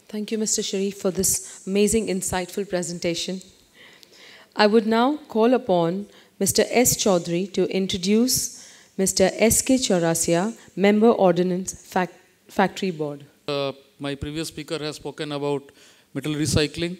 Thank you, Mr. Sharif, for this amazing, insightful presentation. I would now call upon Mr. S. Chaudhary to introduce Mr. S.K. Chourasia, Member Ordnance Factory Board. My previous speaker has spoken about metal recycling.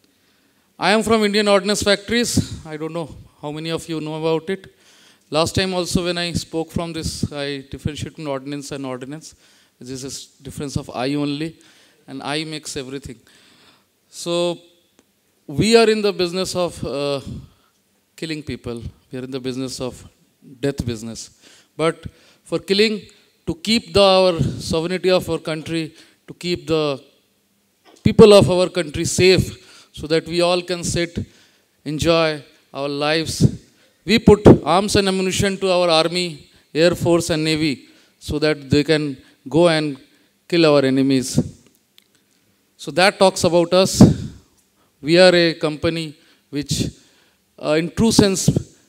I am from Indian Ordnance Factories. I don't know how many of you know about it. Last time also when I spoke from this, I differentiated between ordnance and ordinance. This is a difference of I only, and I makes everything. So we are in the business of killing people. We are in the business of death business. But for killing, to keep our sovereignty of our country, to keep the people of our country safe, so that we all can sit, enjoy our lives, we put arms and ammunition to our army, air force and navy, so that they can go and kill our enemies. So that talks about us. We are a company which, in true sense,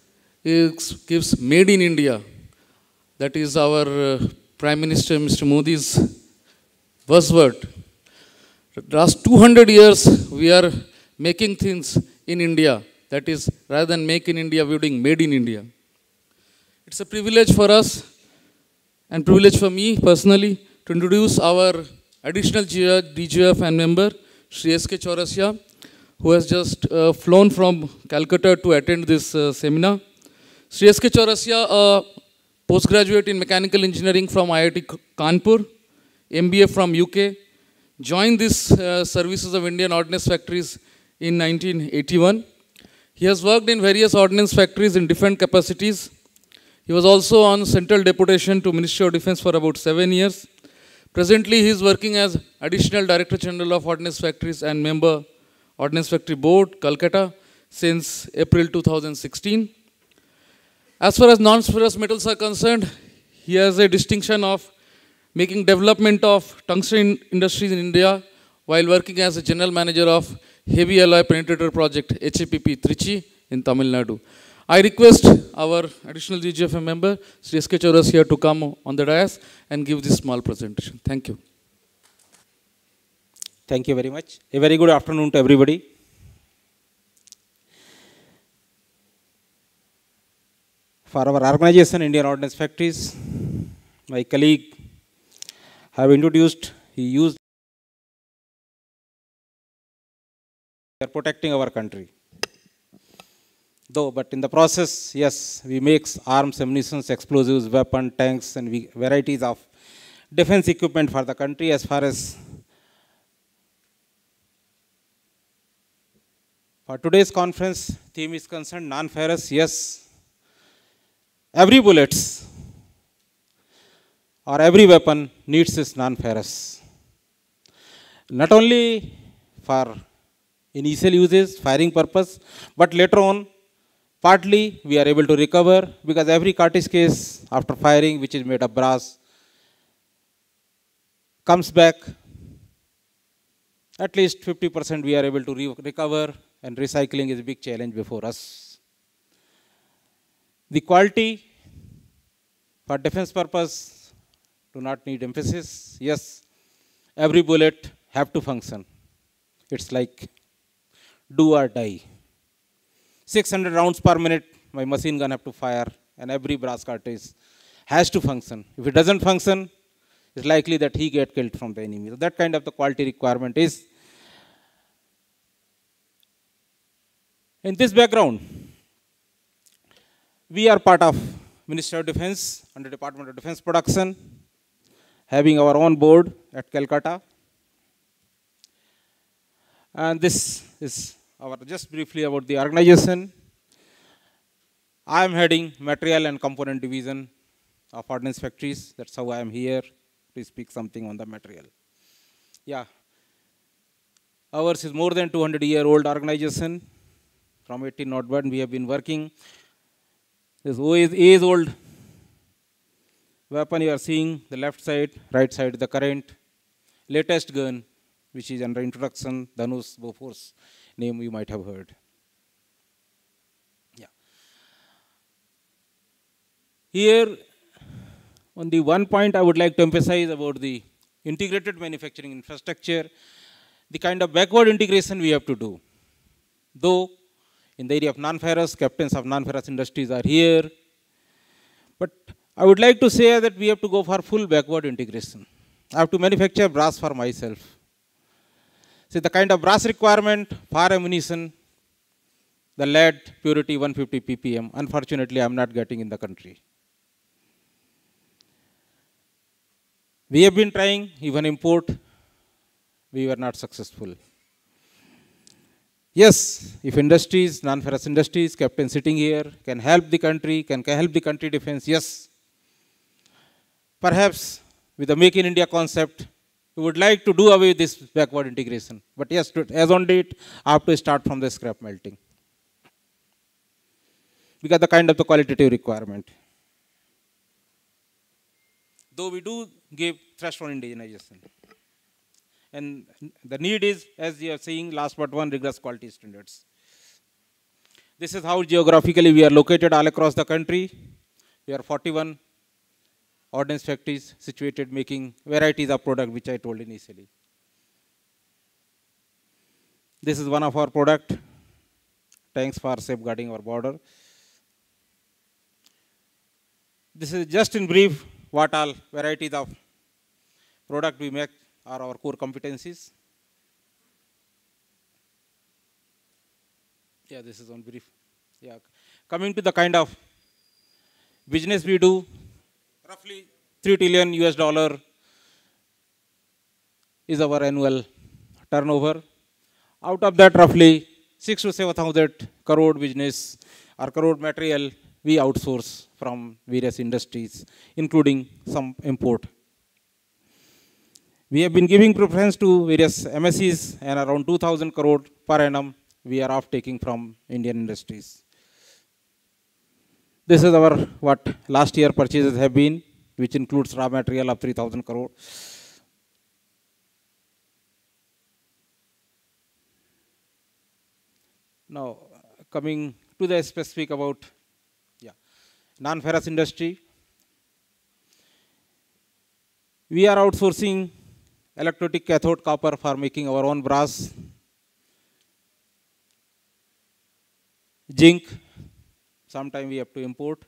gives made in India. That is our Prime Minister, Mr. Modi's buzzword. Last 200 years, we are making things in India. That is, rather than make in India, we're doing made in India. It's a privilege for us and privilege for me personally to introduce our additional DGF and member, Shri S.K. Chourasia, who has just flown from Calcutta to attend this seminar. Shri S.K. Chourasia, a postgraduate in mechanical engineering from IIT Kanpur, MBA from UK, joined this services of Indian Ordnance Factories in 1981. He has worked in various ordnance factories in different capacities. He was also on central deputation to Ministry of Defence for about 7 years. Presently, he is working as Additional Director General of Ordnance Factories and member Ordnance Factory Board, Calcutta, since April 2016. As far as non-ferrous metals are concerned, he has a distinction of making development of tungsten industries in India while working as a General Manager of Heavy Alloy Penetrator Project, HAPP, Trichy in Tamil Nadu. I request our additional DGFM member, Sri S.K. Chourasia, to come on the dais and give this small presentation. Thank you. Thank you very much. A very good afternoon to everybody. For our organization, Indian Ordnance Factories, my colleague have introduced, he used protecting our country. Though, but in the process, yes, we make arms, ammunition, explosives, weapon, tanks, and varieties of defense equipment for the country. As far as for today's conference theme is concerned, non-ferrous, yes, every bullets or every weapon needs this non-ferrous. Not only for initial uses, firing purpose, but later on, partly we are able to recover because every cartridge case after firing, which is made of brass, comes back. At least 50% we are able to recover, and recycling is a big challenge before us. The quality for defense purpose do not need emphasis. Yes, every bullet have to function. It's like do or die. 600 rounds per minute, my machine gun have to fire, and every brass cartridge has to function. If it doesn't function, it's likely that he get killed from the enemy. So that kind of the quality requirement is. In this background, we are part of Ministry of Defence under Department of Defence Production, having our own board at Calcutta. And this is just briefly about the organization. I am heading Material and Component Division of Ordnance Factories. That's how I am here to speak something on the material. Yeah. Ours is more than 200-year-old organization. From 1801, we have been working. This age-old weapon you are seeing, the left side, right side, the current latest gun, which is under introduction, Dhanush Bofors, name you might have heard. Yeah. Here, on the one point I would like to emphasize about the integrated manufacturing infrastructure. the kind of backward integration we have to do. Though in the area of non-ferrous, captains of non-ferrous industries are here, but I would like to say that we have to go for full backward integration. I have to manufacture brass for myself. See, the kind of brass requirement for ammunition, the lead purity 150 ppm, unfortunately I am not getting in the country. We have been trying even import, we were not successful. Yes, if industries, non-ferrous industries, captain sitting here, can help the country, can help the country defense, yes. Perhaps with the Make in India concept, we would like to do away with this backward integration. But yes, as on date, I have to start from the scrap melting. Because the kind of the qualitative requirement. Though we do give thrust on indigenization. And the need is, as you are saying, last but one, rigorous quality standards. This is how geographically we are located all across the country. We are 41 ordnance factories situated making varieties of product which I told initially. This is one of our product, tanks for safeguarding our border. This is just in brief what all varieties of product we make are our core competencies. Yeah, this is on brief. Yeah, coming to the kind of business we do, roughly $3 trillion US is our annual turnover. Out of that, roughly 6 to 7,000 crore business or crore material we outsource from various industries, including some import. We have been giving preference to various MSCs, and around 2,000 crore per annum we are off taking from Indian industries. This is our what last year purchases have been, which includes raw material of 3,000 crore. Now, coming to the specific about non-ferrous industry, we are outsourcing electrolytic cathode copper for making our own brass, zinc, sometime we have to import,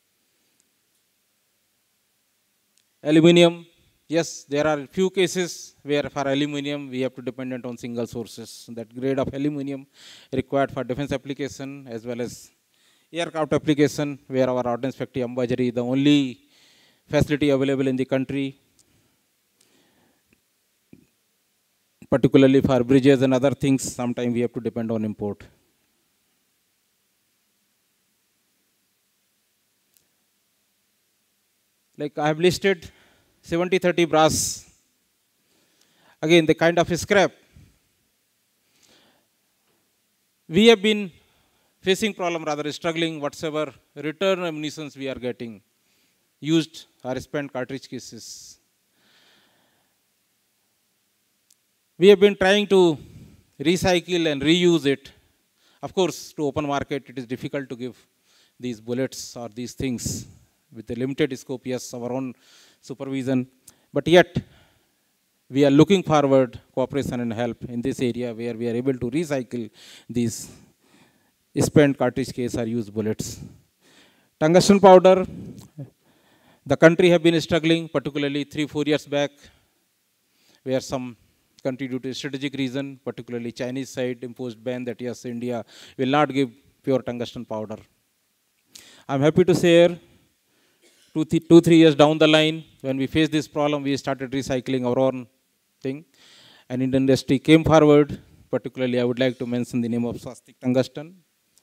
aluminum. Yes, there are few cases where for aluminum we have to dependent on single sources. That grade of aluminum required for defense application as well as aircraft application, where our ordnance factory Ambajari is the only facility available in the country, particularly for bridges and other things. Sometimes we have to depend on import. Like I have listed 70-30 brass. Again, the kind of scrap. We have been facing problem, rather struggling, whatsoever return ammunitions we are getting, used or spent cartridge cases. We have been trying to recycle and reuse it. Of course, to open market, it is difficult to give these bullets or these things with a limited scope, yes, our own supervision. But yet, we are looking forward cooperation and help in this area where we are able to recycle these spent cartridge case or used bullets. Tungsten powder, the country have been struggling, particularly 3-4 years back, where some country due to strategic reason, particularly Chinese side imposed ban that yes, India will not give pure tungsten powder. I'm happy to share 2-3 years down the line, when we faced this problem, we started recycling our own thing. And Indian industry came forward, particularly I would like to mention the name of Swastik Tungsten.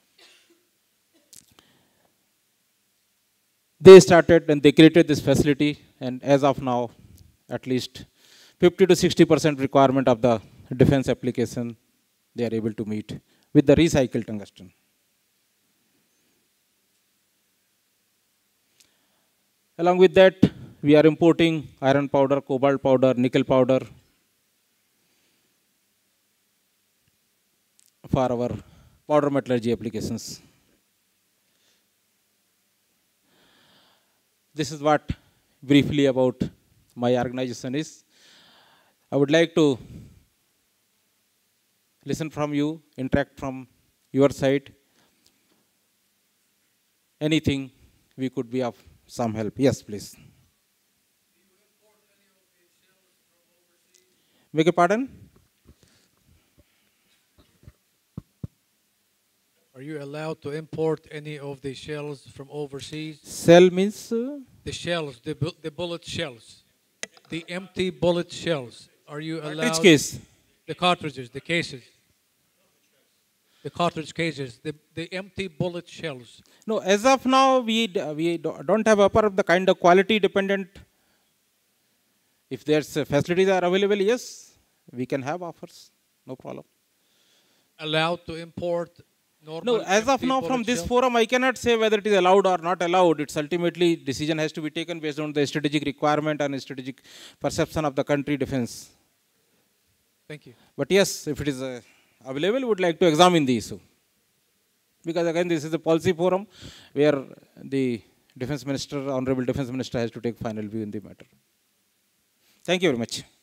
They started and they created this facility, and as of now, at least 50 to 60% requirement of the defense application they are able to meet with the recycled tungsten. Along with that, we are importing iron powder, cobalt powder, nickel powder for our powder metallurgy applications. This is what briefly about my organization is. I would like to listen from you, interact from your side. Anything we could be of some help. Yes, please. Beg your pardon? Are you allowed to import any of the shells from overseas? Cell means? The shells, the bullet shells, the empty bullet shells. Are you allowed? Which case? The cartridges, the cases. The cartridge cases, the empty bullet shells. No, as of now, we don't have upper of the kind of quality dependent. If there's facilities are available, yes, we can have offers. No problem. Allowed to import normal. No, as of now, from this shells? forum, I cannot say whether it is allowed or not allowed. It's ultimately decision has to be taken based on the strategic requirement and strategic perception of the country defense. Thank you. But yes, if it is available, would like to examine the issue. Because again, this is a policy forum where the defense minister, honorable defense minister, has to take final view in the matter. Thank you very much.